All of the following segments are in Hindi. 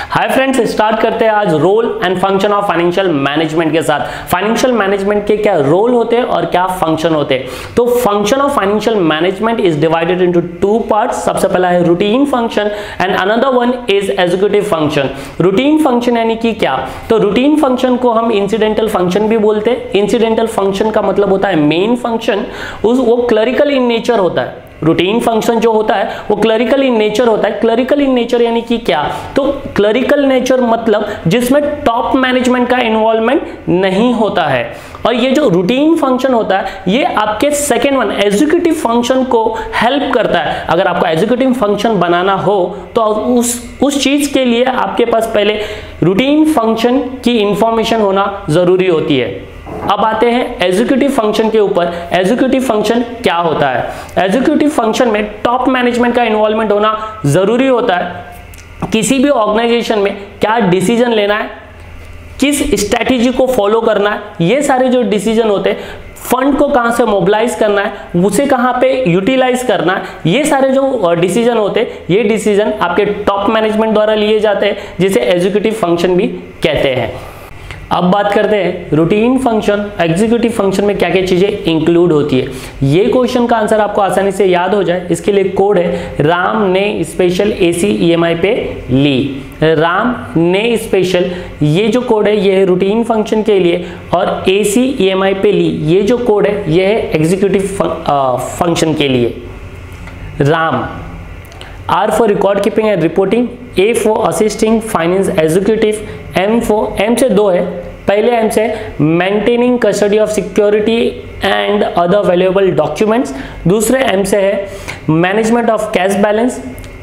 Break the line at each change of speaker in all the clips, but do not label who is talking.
हाय फ्रेंड्स, स्टार्ट करते हैं आज role and function of financial management के साथ। फाइनेंशियल मैनेजमेंट के क्या रोल होते हैं और क्या फंक्शन होते हैं। तो function of financial management is divided into two parts. सबसे पहला है routine function and another one is executive function. Routine function यानी कि क्या, तो रूटीन फंक्शन को हम इंसिडेंटल फंक्शन भी बोलते हैं। इंसिडेंटल फंक्शन का मतलब होता है मेन फंक्शन, वो क्लरिकल इन नेचर होता है। रूटीन फंक्शन जो होता है वो क्लरिकल इन नेचर होता है। क्लरिकल इन नेचर यानी कि क्या, तो क्लरिकल नेचर मतलब जिसमें टॉप मैनेजमेंट का इन्वॉल्वमेंट नहीं होता है। और ये जो रूटीन फंक्शन होता है ये आपके सेकेंड वन एग्जीक्यूटिव फंक्शन को हेल्प करता है। अगर आपको एग्जीक्यूटिव फंक्शन बनाना हो तो उस चीज के लिए आपके पास पहले रूटीन फंक्शन की इंफॉर्मेशन होना जरूरी होती है। अब आते हैं एग्जीक्यूटिव फंक्शन के ऊपर। एग्जीक्यूटिव फंक्शन क्या होता है। एग्जीक्यूटिव फंक्शन में टॉप मैनेजमेंट का इन्वॉल्वमेंट होना जरूरी होता है। किसी भी ऑर्गेनाइजेशन में क्या डिसीजन लेना है, किस स्ट्रैटेजी को फॉलो करना है, ये सारे जो डिसीजन होते हैं, फंड को कहां से मोबिलाइज करना है, उसे कहां पे यूटिलाइज करना है, ये सारे जो डिसीजन होते हैं ये डिसीजन आपके टॉप मैनेजमेंट द्वारा लिए जाते हैं, जिसे एग्जीक्यूटिव फंक्शन भी कहते हैं। अब बात करते हैं रूटीन फंक्शन, एग्जीक्यूटिव फंक्शन में क्या क्या चीजें इंक्लूड होती है। ये क्वेश्चन का आंसर आपको आसानी से याद हो जाए इसके लिए कोड है राम ने स्पेशल एसी ईएमआई पे ली। राम ने स्पेशल, ये जो कोड है ये है रूटीन फंक्शन के लिए, और एसी ईएमआई पे ली ये जो कोड है ये है एग्जीक्यूटिव फंक्शन के लिए। Ram, R for record keeping and reporting, A for assisting finance executive, M से दो है। पहले M से maintaining custody of security and other valuable documents, दूसरे M से है management of cash balance।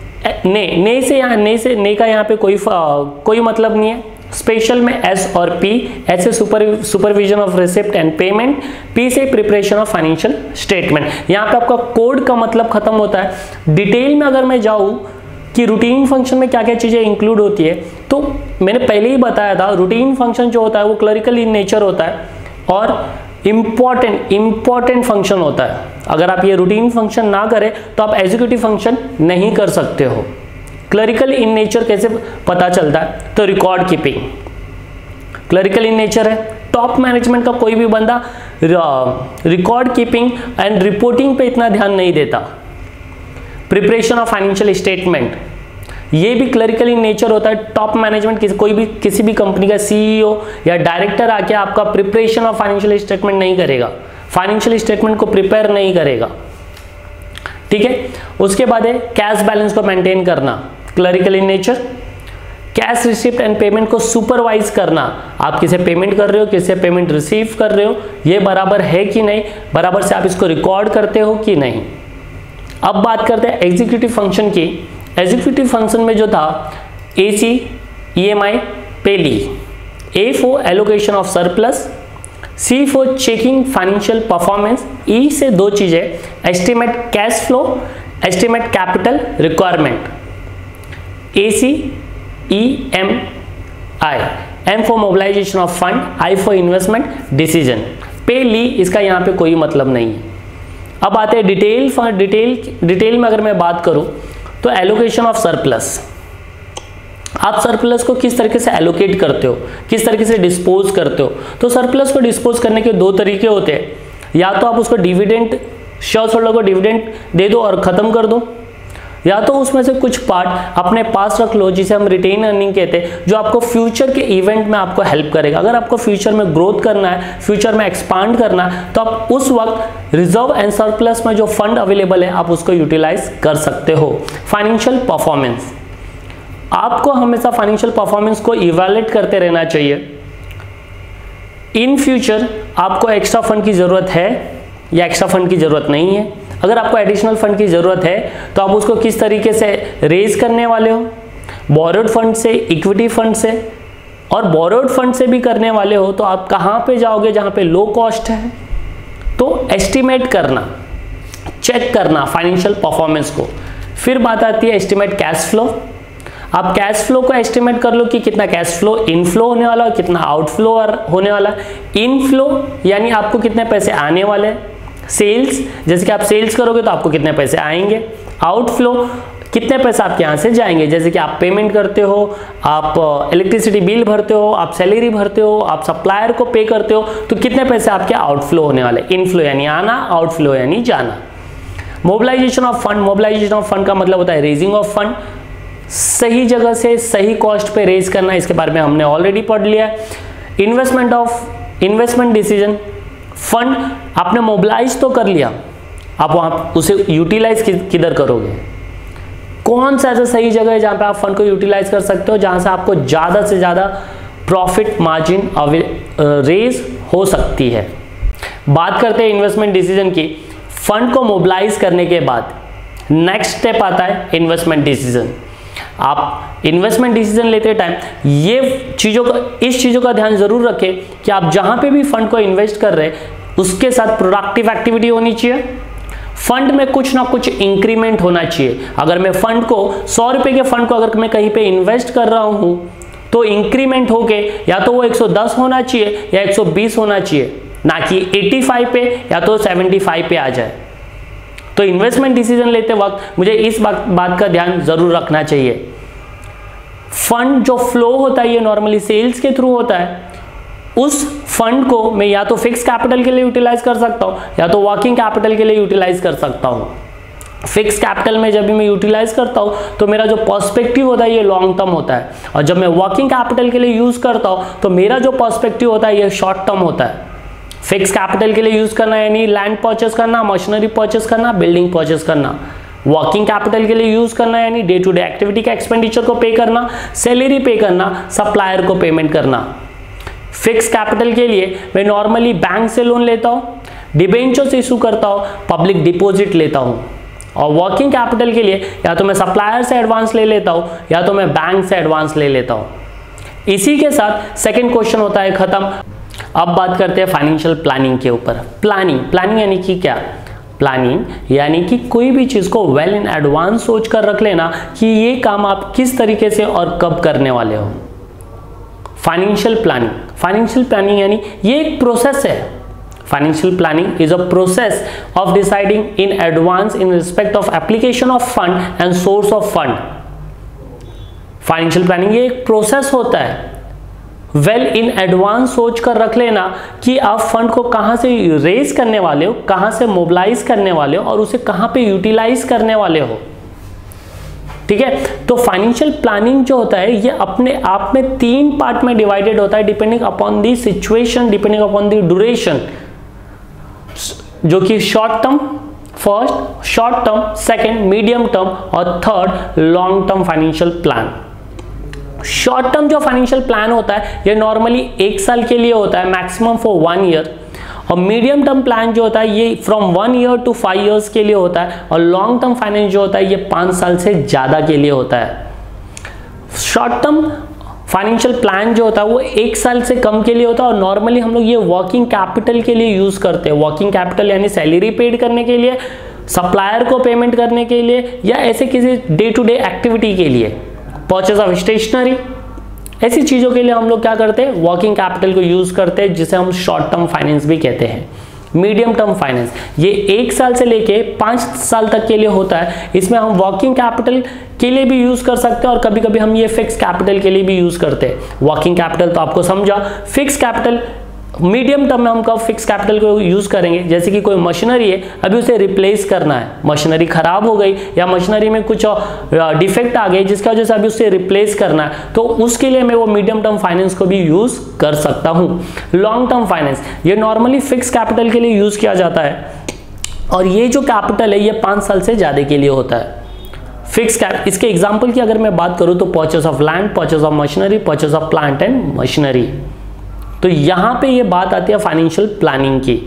ने का यहाँ पे कोई मतलब नहीं है। स्पेशल में एस और पी, एस से supervision of receipt and payment, P से प्रिपरेशन ऑफ फाइनेंशियल स्टेटमेंट। यहाँ पे आपका कोड का मतलब खत्म होता है। डिटेल में अगर मैं जाऊँ कि रूटीन फंक्शन में क्या क्या चीजें इंक्लूड होती है, तो मैंने पहले ही बताया था रूटीन फंक्शन जो होता है वो क्लरिकल इन नेचर होता है और इंपॉर्टेंट फंक्शन होता है। अगर आप ये रूटीन फंक्शन ना करें तो आप एग्जीक्यूटिव फंक्शन नहीं कर सकते हो। क्लरिकल इन नेचर कैसे पता चलता है, तो record keeping clerical in nature है। टॉप मैनेजमेंट का कोई भी बंदा रिकॉर्ड कीपिंग एंड रिपोर्टिंग पे इतना ध्यान नहीं देता। प्रिपरेशन ऑफ फाइनेंशियल स्टेटमेंट ये भी क्लरिकल इन नेचर होता है। टॉप मैनेजमेंट किसी भी कंपनी का सीईओ या डायरेक्टर आके आपका प्रिपरेशन ऑफ फाइनेंशियल स्टेटमेंट नहीं करेगा, फाइनेंशियल स्टेटमेंट को प्रिपेयर नहीं करेगा, ठीक है। उसके बाद है कैश बैलेंस को मेंटेन करना, clerical in nature. Cash receipt and payment को सुपरवाइज करना, आप किसे पेमेंट कर रहे हो, किसे पेमेंट रिसीव कर रहे हो, ये बराबर है कि नहीं, बराबर से आप इसको रिकॉर्ड करते हो कि नहीं। अब बात करते हैं एग्जीक्यूटिव फंक्शन की। एग्जीक्यूटिव फंक्शन में जो था एसी ईएमआई पे ली, A for allocation of surplus, C for checking financial performance, E से दो चीजें estimate cash flow, estimate capital requirement. AC EMI, M for mobilisation of fund, I for investment decision. पे ली इसका यहाँ पे कोई मतलब नहीं है। अब आते हैं डिटेल में अगर मैं बात करूं तो एलोकेशन ऑफ सरप्लस, आप सरप्लस को किस तरीके से एलोकेट करते हो, किस तरीके से डिस्पोज करते हो। तो सरप्लस को डिस्पोज करने के दो तरीके होते हैं, या तो आप उसको डिविडेंड, शेयर होल्डर को डिविडेंड दे दो और खत्म कर दो, या तो उसमें से कुछ पार्ट अपने पास रख लो जिसे हम रिटेन अर्निंग कहते हैं, जो आपको फ्यूचर के इवेंट में आपको हेल्प करेगा। अगर आपको फ्यूचर में ग्रोथ करना है, फ्यूचर में एक्सपांड करना है, तो आप उस वक्त रिजर्व एंड सरप्लस में जो फंड अवेलेबल है आप उसको यूटिलाइज कर सकते हो। फाइनेंशियल परफॉर्मेंस, आपको हमेशा फाइनेंशियल परफॉर्मेंस को इवैल्यूएट करते रहना चाहिए। इन फ्यूचर आपको एक्स्ट्रा फंड की जरूरत है या एक्स्ट्रा फंड की जरूरत नहीं है। अगर आपको एडिशनल फंड की जरूरत है तो आप उसको किस तरीके से रेज करने वाले हो, बोरोड फंड से, इक्विटी फंड से, और बोरोड फंड से भी करने वाले हो तो आप कहां पे जाओगे जहां पे लो कॉस्ट है। तो एस्टिमेट करना, चेक करना फाइनेंशियल परफॉर्मेंस को। फिर बात आती है एस्टिमेट कैश फ्लो। आप कैश फ्लो को एस्टिमेट कर लो कि कितना कैश फ्लो इनफ्लो होने वाला है, कितना आउटफ्लो होने वाला है। इनफ्लो यानी आपको कितने पैसे आने वाले हैं। सेल्स, जैसे कि आप सेल्स करोगे तो आपको कितने पैसे आएंगे। आउटफ्लो कितने पैसे आपके यहाँ से जाएंगे। जैसे कि आप पेमेंट करते हो, आप इलेक्ट्रिसिटी बिल भरते हो, आप सैलरी भरते हो, आप सप्लायर को पे करते हो, तो कितने पैसे आपके आउटफ्लो होने वाले। इनफ्लो यानी आना, आउटफ्लो यानी जाना। Mobilisation of fund, mobilisation of fund का मतलब होता है रेजिंग ऑफ फंड, सही जगह से सही कॉस्ट पे रेज करना, इसके बारे में हमने ऑलरेडी पढ़ लिया है। इन्वेस्टमेंट डिसीजन, फंड आपने मोबिलाइज तो कर लिया, आप वहां उसे यूटिलाइज किधर करोगे, कौन सा ऐसा सही जगह है जहां पे आप फंड को यूटिलाइज कर सकते हो, जहां से आपको ज्यादा से ज्यादा प्रॉफिट मार्जिन रेज हो सकती है। बात करते हैं इन्वेस्टमेंट डिसीजन की। फंड को मोबिलाइज करने के बाद नेक्स्ट स्टेप आता है इन्वेस्टमेंट डिसीजन। आप इन्वेस्टमेंट डिसीजन लेते टाइम इस चीजों का ध्यान जरूर रखें कि आप जहां पे भी फंड को इन्वेस्ट कर रहे हैं उसके साथ प्रोडक्टिव एक्टिविटी होनी चाहिए, फंड में कुछ ना कुछ इंक्रीमेंट होना चाहिए। अगर मैं फंड को 100 रुपए के फंड को अगर मैं कहीं पे इन्वेस्ट कर रहा हूं तो इंक्रीमेंट होके या तो वो 110 होना चाहिए या 120 होना चाहिए, ना कि 85 पे या तो 75 पे आ जाए। तो इन्वेस्टमेंट डिसीजन लेते वक्त मुझे इस बात का ध्यान जरूर रखना चाहिए। फंड जो फ्लो होता है ये नॉर्मली सेल्स के थ्रू होता है, उस फंड को मैं या तो फिक्स कैपिटल के लिए यूटिलाइज कर सकता हूं या तो वर्किंग कैपिटल के लिए यूटिलाइज कर सकता हूं। फिक्स कैपिटल में जब भी मैं यूटिलाइज करता हूं तो मेरा जो पर्सपेक्टिव होता है ये लॉन्ग टर्म होता है, और जब मैं वर्किंग कैपिटल के लिए यूज करता हूं तो मेरा जो पर्सपेक्टिव होता है ये शॉर्ट टर्म होता है। फिक्स कैपिटल के लिए यूज करना यानी लैंड परचेस करना, मशीनरी परचेस करना, बिल्डिंग परचेस करना। वर्किंग कैपिटल के लिए यूज करना यानी डे टू डे एक्टिविटी के एक्सपेंडिचर को पे करना, सैलरी पे करना, सप्लायर को पेमेंट करना। फिक्स कैपिटल के लिए मैं नॉर्मली बैंक से लोन लेता हूं, डिबेंचर्स इशू करता हूं, पब्लिक डिपॉजिट लेता हूं। और वर्किंग कैपिटल के लिए या तो मैं सप्लायर से एडवांस ले लेता हूं या तो मैं बैंक से एडवांस ले लेता हूं। इसी के साथ सेकंड क्वेश्चन होता है खत्म। अब बात करते हैं फाइनेंशियल प्लानिंग के ऊपर। प्लानिंग यानी कि क्या? प्लानिंग यानी कि कोई भी चीज को वेल इन एडवांस सोच कर रख लेना कि ये काम आप किस तरीके से और कब करने वाले हो। फाइनेंशियल प्लानिंग यानी ये एक प्रोसेस है। Financial planning is a process of deciding in advance in respect of application of fund and source of fund. Financial planning ये एक प्रोसेस होता है, वेल इन एडवांस सोच कर रख लेना कि आप फंड को कहां से रेज करने वाले हो, कहां से मोबिलाइज करने वाले हो और उसे कहां पे यूटिलाइज करने वाले हो। ठीक है, तो फाइनेंशियल प्लानिंग जो होता है ये अपने आप में 3 पार्ट में डिवाइडेड होता है depending upon the situation, depending upon the duration, जो कि short term first, short term second, medium term और third long term financial plan. Short term जो फाइनेंशियल प्लान होता है ये नॉर्मली 1 साल के लिए होता है, मैक्सिमम फॉर 1 ईयर। और मीडियम टर्म प्लान जो होता है ये फ्रॉम 1 ईयर टू 5 इयर्स के लिए होता है, और लॉन्ग टर्म फाइनेंस जो होता है ये 5 साल से ज्यादा के लिए होता है। शॉर्ट टर्म फाइनेंशियल प्लान जो होता है वो 1 साल से कम के लिए होता है, और नॉर्मली हम लोग ये वर्किंग कैपिटल के लिए यूज करते हैं। वर्किंग कैपिटल यानी सैलरी पेड करने के लिए, सप्लायर को पेमेंट करने के लिए, या ऐसे किसी डे टू डे एक्टिविटी के लिए, परचेज ऑफ स्टेशनरी, ऐसी चीजों के लिए हम लोग क्या करते हैं, वर्किंग कैपिटल को यूज करते हैं, जिसे हम शॉर्ट टर्म फाइनेंस भी कहते हैं। मीडियम टर्म फाइनेंस ये 1 साल से लेके 5 साल तक के लिए होता है। इसमें हम वर्किंग कैपिटल के लिए भी यूज कर सकते हैं और कभी कभी हम ये फिक्स कैपिटल के लिए भी यूज करते हैं। वर्किंग कैपिटल तो आपको समझा, फिक्स कैपिटल मीडियम टर्म में हम कब फिक्स कैपिटल को यूज करेंगे, जैसे कि कोई मशीनरी है अभी उसे रिप्लेस करना है, मशीनरी खराब हो गई या मशीनरी में कुछ डिफेक्ट आ गई जिसकी वजह से अभी उसे रिप्लेस करना है, तो उसके लिए मैं वो मीडियम टर्म फाइनेंस को भी यूज कर सकता हूं। लॉन्ग टर्म फाइनेंस ये नॉर्मली फिक्स कैपिटल के लिए यूज किया जाता है, और ये जो कैपिटल है ये 5 साल से ज्यादा के लिए होता है। फिक्स कैपिटल, इसके एग्जाम्पल की अगर मैं बात करूं तो purchase of land, purchase of machinery, purchase of plant and machinery. तो यहां पे ये बात आती है फाइनेंशियल प्लानिंग की।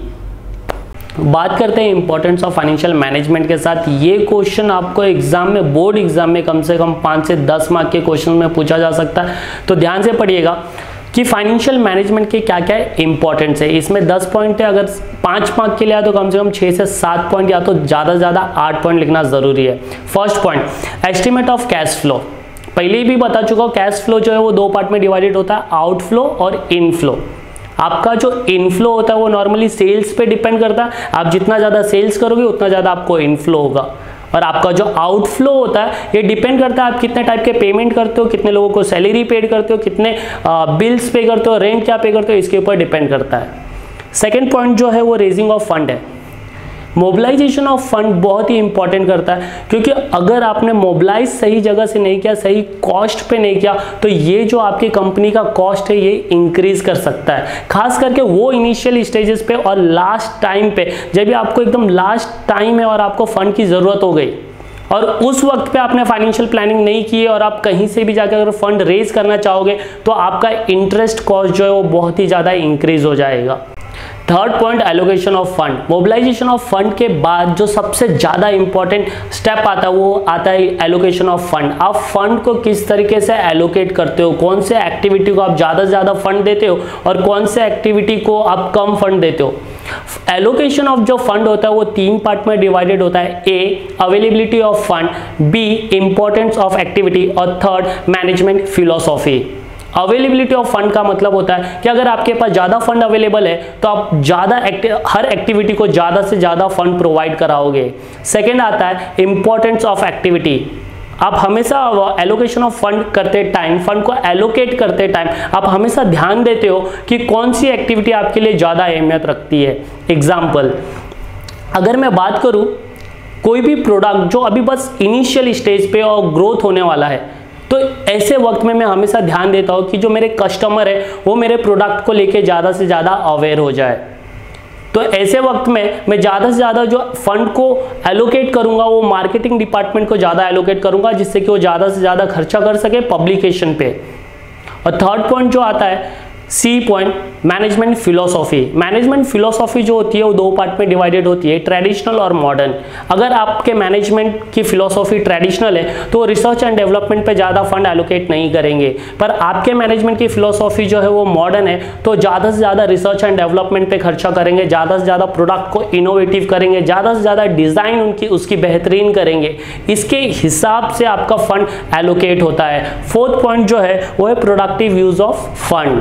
बात करते हैं इंपॉर्टेंस ऑफ फाइनेंशियल मैनेजमेंट के साथ। ये क्वेश्चन आपको एग्जाम में, बोर्ड एग्जाम में कम से कम 5 से 10 मार्क के क्वेश्चन में पूछा जा सकता है। तो ध्यान से पढ़िएगा कि फाइनेंशियल मैनेजमेंट के क्या क्या इंपॉर्टेंस है। इसमें 10 पॉइंट है, अगर 5 मार्क के लिए आए तो कम से कम 6 से 7 पॉइंट या तो ज्यादा से ज्यादा 8 पॉइंट लिखना जरूरी है। First point, estimate of cash flow. पहले भी बता चुका हूं, कैश फ्लो जो है वो 2 पार्ट में डिवाइडेड होता है, आउटफ्लो और इनफ्लो। आपका जो इनफ्लो होता है वो नॉर्मली सेल्स पे डिपेंड करता है, आप जितना ज्यादा सेल्स करोगे उतना ज्यादा आपको इनफ्लो होगा। और आपका जो आउटफ्लो होता है ये डिपेंड करता है आप कितने टाइप के पेमेंट करते हो, कितने लोगों को सैलरी पेड करते हो, कितने बिल्स पे करते हो, रेंट क्या पे करते हो, इसके ऊपर डिपेंड करता है। सेकेंड पॉइंट जो है वो रेजिंग ऑफ फंड है। मोबिलाइजेशन ऑफ फंड बहुत ही इंपॉर्टेंट करता है, क्योंकि अगर आपने मोबिलाइज सही जगह से नहीं किया, सही कॉस्ट पे नहीं किया, तो ये जो आपकी कंपनी का कॉस्ट है ये इंक्रीज कर सकता है, खास करके वो इनिशियल स्टेजेस पे और लास्ट टाइम पे, जब भी आपको एकदम लास्ट टाइम है और आपको फंड की जरूरत हो गई और उस वक्त पे आपने फाइनेंशियल प्लानिंग नहीं की है और आप कहीं से भी जाकर अगर फंड रेज करना चाहोगे तो आपका इंटरेस्ट कॉस्ट जो है वो बहुत ही ज़्यादा इंक्रीज हो जाएगा। Third point, allocation of fund. Mobilisation of fund के बाद जो सबसे ज़्यादा इंपॉर्टेंट स्टेप आता है वो आता है एलोकेशन ऑफ फंड। आप फंड को किस तरीके से एलोकेट करते हो, कौन से एक्टिविटी को आप ज़्यादा से ज़्यादा फंड देते हो और कौन से एक्टिविटी को आप कम फंड देते हो। एलोकेशन ऑफ जो फंड होता है वो 3 पार्ट में डिवाइडेड होता है। A, availability of fund, B, importance of activity और third, management philosophy. Availability of fund का मतलब होता है कि अगर आपके पास ज़्यादा फंड अवेलेबल है तो आप हर एक्टिविटी को ज़्यादा से ज़्यादा फंड प्रोवाइड कराओगे। सेकेंड आता है इंपॉर्टेंस ऑफ एक्टिविटी। आप हमेशा एलोकेशन ऑफ फंड करते टाइम, फंड को एलोकेट करते टाइम आप हमेशा ध्यान देते हो कि कौन सी एक्टिविटी आपके लिए ज़्यादा अहमियत रखती है। एग्जाम्पल, अगर मैं बात करूँ कोई भी प्रोडक्ट जो अभी बस इनिशियल स्टेज पे और ग्रोथ होने वाला है, तो ऐसे वक्त में मैं हमेशा ध्यान देता हूँ कि जो मेरे कस्टमर है वो मेरे प्रोडक्ट को लेके ज़्यादा से ज़्यादा अवेयर हो जाए। तो ऐसे वक्त में मैं ज़्यादा से ज़्यादा जो फंड को एलोकेट करूँगा वो मार्केटिंग डिपार्टमेंट को ज़्यादा एलोकेट करूँगा, जिससे कि वो ज़्यादा से ज़्यादा खर्चा कर सके पब्लिकेशन पे। और थर्ड पॉइंट जो आता है C point, management philosophy. Management philosophy जो होती है वो 2 पार्ट में डिवाइडेड होती है, ट्रेडिशनल और मॉडर्न। अगर आपके मैनेजमेंट की फिलोसॉफी ट्रेडिशनल है तो रिसर्च एंड डेवलपमेंट पे ज़्यादा फंड एलोकेट नहीं करेंगे, पर आपके मैनेजमेंट की फिलोसॉफी जो है वो मॉडर्न है तो ज़्यादा से ज़्यादा रिसर्च एंड डेवलपमेंट पे खर्चा करेंगे, ज़्यादा से ज़्यादा प्रोडक्ट को इनोवेटिव करेंगे, ज़्यादा से ज़्यादा डिज़ाइन उसकी बेहतरीन करेंगे। इसके हिसाब से आपका फंड एलोकेट होता है। फोर्थ पॉइंट जो है वो है productive use of fund.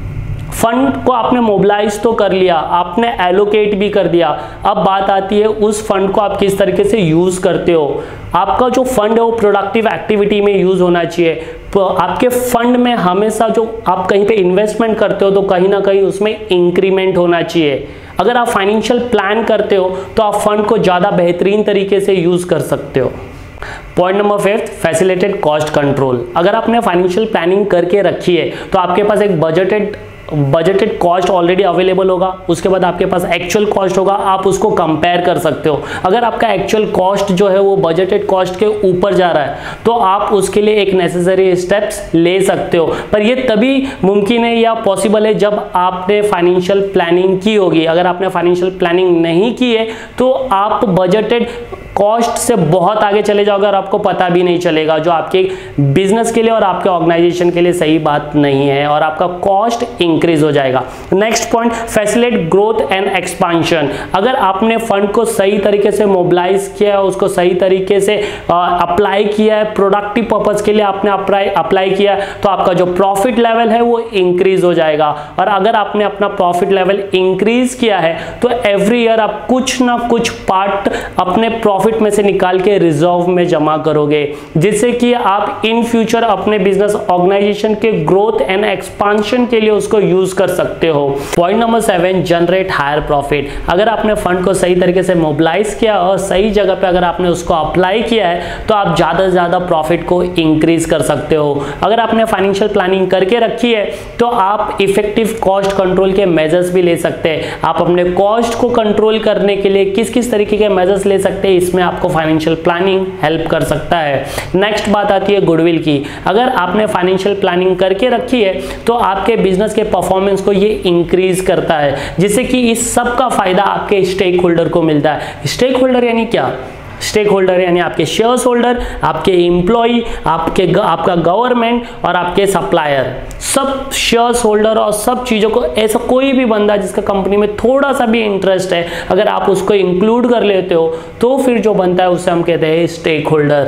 Fund को आपने मोबिलाइज तो कर लिया, आपने एलोकेट भी कर दिया, अब बात आती है उस फंड को आप किस तरीके से यूज करते हो। आपका जो फंड है वो प्रोडक्टिव एक्टिविटी में यूज होना चाहिए। तो आपके फंड में हमेशा जो आप कहीं पे इन्वेस्टमेंट करते हो तो कहीं ना कहीं उसमें इंक्रीमेंट होना चाहिए। अगर आप फाइनेंशियल प्लान करते हो तो आप फंड को ज़्यादा बेहतरीन तरीके से यूज कर सकते हो। Point number 5, facilitated cost control. अगर आपने फाइनेंशियल प्लानिंग करके रखी है तो आपके पास एक बजटेड कॉस्ट ऑलरेडी अवेलेबल होगा, उसके बाद आपके पास एक्चुअल कॉस्ट होगा, आप उसको कंपेयर कर सकते हो। अगर आपका एक्चुअल कॉस्ट जो है वो बजटेड कॉस्ट के ऊपर जा रहा है तो आप उसके लिए एक नेसेसरी स्टेप्स ले सकते हो, पर ये तभी मुमकिन है या पॉसिबल है जब आपने फाइनेंशियल प्लानिंग की होगी। अगर आपने फाइनेंशियल प्लानिंग नहीं की है तो आप बजटेड कॉस्ट से बहुत आगे चले जाओगे और आपको पता भी नहीं चलेगा, जो आपके बिजनेस के लिए और आपके ऑर्गेनाइजेशन के लिए सही बात नहीं है और आपका कॉस्ट इंक्रीज हो जाएगा। Next point, facilitate growth and expansion. अगर आपने फंड को सही तरीके से मोबिलाइज किया है, उसको सही तरीके से अप्लाई किया है, प्रोडक्टिव पर्पज के लिए आपने अप्लाई किया है, तो आपका जो प्रॉफिट लेवल है वो इंक्रीज हो जाएगा। और अगर आपने अपना प्रॉफिट लेवल इंक्रीज किया है तो एवरी ईयर आप कुछ ना कुछ पार्ट अपने प्रॉफिट में से निकाल के रिजर्व में जमा करोगे, जिससे कि आप इन फ्यूचर अपने बिजनेस ऑर्गेनाइजेशन के ग्रोथ एंड एक्सपांशन के लिए उसको यूज कर सकते हो। Point number 7, generate higher profit. अगर आपने फंड को सही तरीके से मोबिलाइज किया और सही जगह पे अगर आपने उसको अप्लाई किया है तो आप ज्यादा से ज्यादा प्रॉफिट को इंक्रीज कर सकते हो। अगर आपने फाइनेंशियल प्लानिंग करके रखी है तो आप इफेक्टिव कॉस्ट कंट्रोल के मेजर्स भी ले सकते हैं। आप अपने कॉस्ट को कंट्रोल करने के लिए किस किस तरीके के मेजर्स ले सकते हैं, इसमें आपको फाइनेंशियल प्लानिंग हेल्प कर सकता है। नेक्स्ट बात आती है गुडविल की। अगर आपने फाइनेंशियल प्लानिंग करके रखी है तो आपके बिजनेस के परफॉर्मेंस को ये इंक्रीज करता है, जिससे कि इस सब का फायदा आपके स्टेक होल्डर को मिलता है। स्टेक होल्डर यानी क्या? स्टेक होल्डर यानी आपके शेयर्स होल्डर, आपके एम्प्लॉय, आपका गवर्नमेंट और आपके सप्लायर, सब शेयर्स होल्डर और सब चीज़ों को, ऐसा कोई भी बंदा जिसका कंपनी में थोड़ा सा भी इंटरेस्ट है, अगर आप उसको इंक्लूड कर लेते हो तो फिर जो बनता है उसे हम कहते हैं स्टेक होल्डर।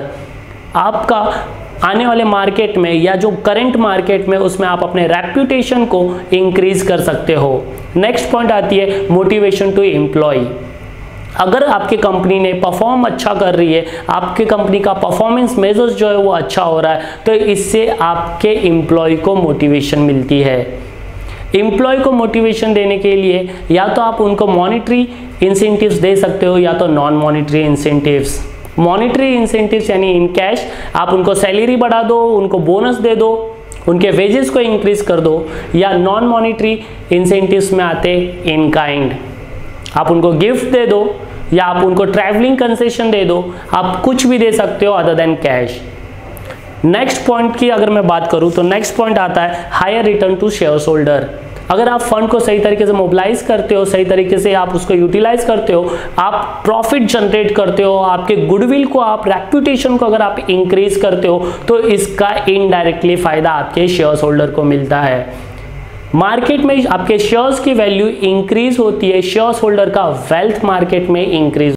आपका आने वाले मार्केट में या जो करंट मार्केट में उसमें आप अपने रेप्यूटेशन को इंक्रीज कर सकते हो। नेक्स्ट पॉइंट आती है मोटिवेशन टू एम्प्लॉय। अगर आपकी कंपनी ने परफॉर्म अच्छा कर रही है, आपकी कंपनी का परफॉर्मेंस मेजर्स जो है वो अच्छा हो रहा है, तो इससे आपके एम्प्लॉय को मोटिवेशन मिलती है। एम्प्लॉय को मोटिवेशन देने के लिए या तो आप उनको मॉनेटरी इंसेंटिव्स दे सकते हो या तो non monetary incentives. Monetary incentives यानी इन कैश, आप उनको सैलरी बढ़ा दो, उनको बोनस दे दो, उनके वेजेस को इंक्रीज कर दो। या नॉन मॉनेटरी इंसेंटिव्स में आते इन काइंड, आप उनको गिफ्ट दे दो या आप उनको ट्रैवलिंग कंसेशन दे दो, आप कुछ भी दे सकते हो other than cash. Next point की अगर मैं बात करूं तो नेक्स्ट पॉइंट आता है higher return to shareholder. अगर आप फंड को सही तरीके से मोबिलाइज करते हो, सही तरीके से आप उसको यूटिलाइज करते हो, आप प्रॉफिट जनरेट करते हो, आपके गुडविल को, आप रेप्यूटेशन को अगर आप इंक्रीज करते हो, तो इसका इनडायरेक्टली फायदा आपके शेयर होल्डर को मिलता है। मार्केट में आपके शेयर्स की वैल्यू इंक्रीज होती है, शेयर होल्डर का वेल्थ मार्केट में इंक्रीज